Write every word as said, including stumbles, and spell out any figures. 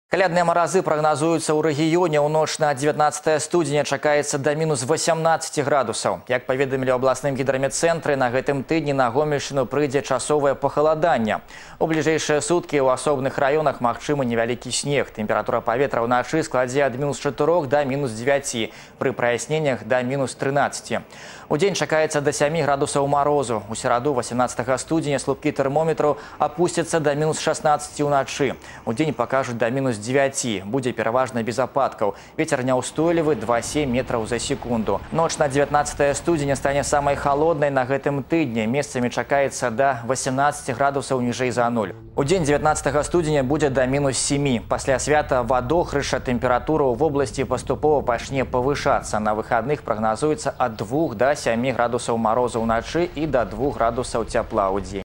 Калядныя маразы прагназуюцца ў рэгіёне. У ноч на дзевятнаццатае студзеня чакаецца да мінус васямнаццаці градусаў. Як паведамілі ў абласным гідраметцэнтры, на гэтым тыдні на Гомельшчыну прыйдзе часовае пахаладанне. У бліжэйшыя суткі ў асобных раёнах магчымы невялікі снег. Тэмпература паветра ўначы складзе ад мінус чатырох да мінус дзевяці, пры праясненнях да мінус трынаццаці. Удзень чакаецца да сямі градусаў марозу. У сераду васямнаццатага студзеня слупкі тэрмометру апусцяцца да мінус шаснаццаці ўначы. Удзень пакажуць да мінус дзевяці. Будзе пераважна без ападкаў. Вецер няўстойлівы два сем метраў за секунду. Ноч на дзевятнаццатае студзеня стане самай халоднай на гэтым тыдні. Месцамі чакаецца да васямнаццаці градусаў ніжэй за нуль. Удзень дзевятнаццатага студзеня будзе да мінус сямі. Пасля свята вадохрышча тэмпература ў вобласці паступова пачне павышацца. На выхадных прагназуецца ад двух да сямі градусаў марозу ўначы і да двух градусаў цяпла ў дзень.